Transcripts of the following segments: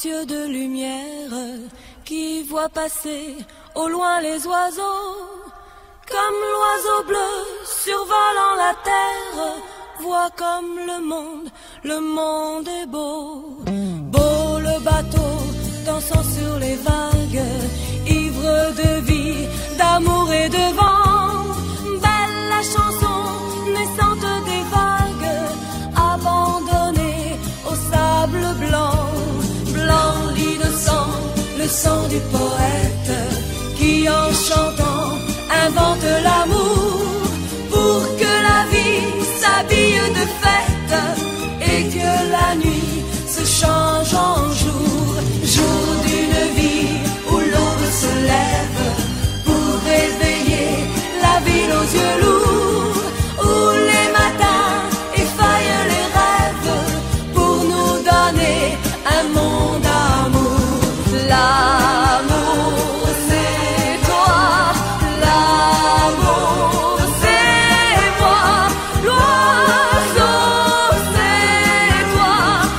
yeux de lumière qui voient passer au loin les oiseaux, comme l'oiseau bleu survolant la terre, voit comme le monde est beau. Beau le bateau dansant sur les vagues, ivre de vie, d'amour et de vent. Belle la chanson naissante des vagues, abandonnée au sable blanc. Blanc l'innocent, le sang du poète, qui en chantant invente l'amour, pour que la vie s'habille de fête et que la nuit se change en jour. Jour d'une vie où l'aube se lève pour réveiller la ville aux yeux lourds, où les matins effeuillent les rêves pour nous donner un monde d'amour. L'amour c'est toi, l'amour c'est moi, l'oiseau c'est toi,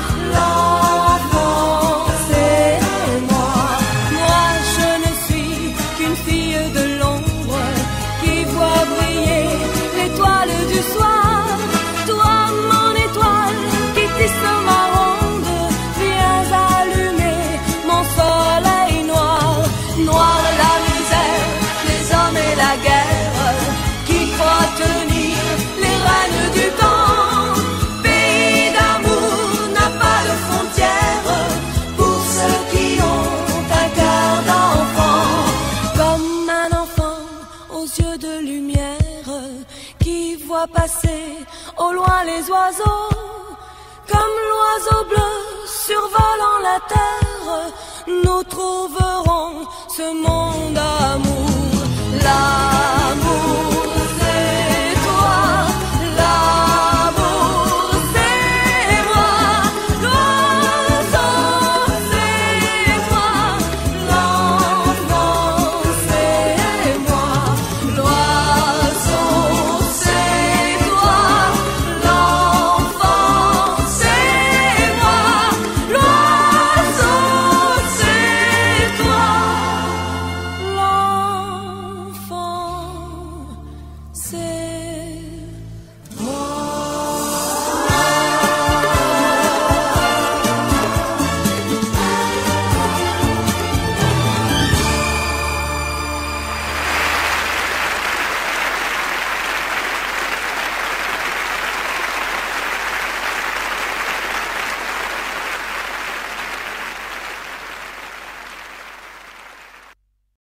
l'enfant c'est moi. Moi je ne suis qu'une fille de l'ombre qui voit briller l'étoile du soir. Toi mon étoile qui tisse ma ronde, viens allumer mon soleil noir. Noir la misère, les hommes et la guerre, qui croient tenir les règnes du temps. Pays d'amour n'a pas de frontières pour ceux qui ont un cœur d'enfant. Comme un enfant aux yeux de lumière qui voit passer au loin les oiseaux, comme l'oiseau bleu survolant la terre, nous trouverons ce monde